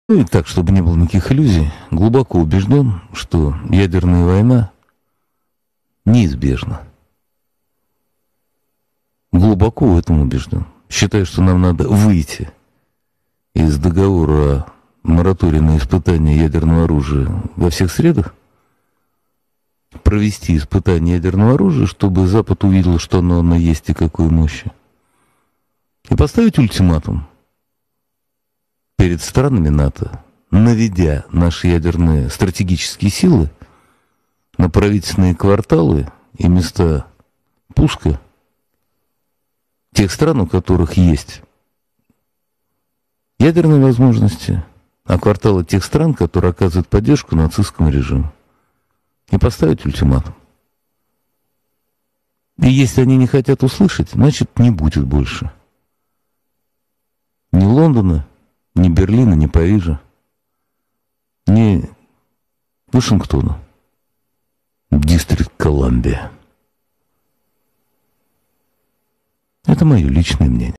Ну и так, чтобы не было никаких иллюзий, глубоко убежден, что ядерная война неизбежна. Глубоко в этом убежден. Считаю, что нам надо выйти из договора о моратории на испытание ядерного оружия во всех средах, провести испытание ядерного оружия, чтобы Запад увидел, что оно есть и какой мощи, и поставить ультиматум перед странами НАТО, наведя наши ядерные стратегические силы на правительственные кварталы и места пуска тех стран, у которых есть ядерные возможности, а кварталы тех стран, которые оказывают поддержку нацистскому режиму, и поставить ультиматум. И если они не хотят услышать, значит, не будет больше ни Лондона, ни Берлина, ни Парижа, ни Вашингтона. Дистрикт Колумбия. Это мое личное мнение.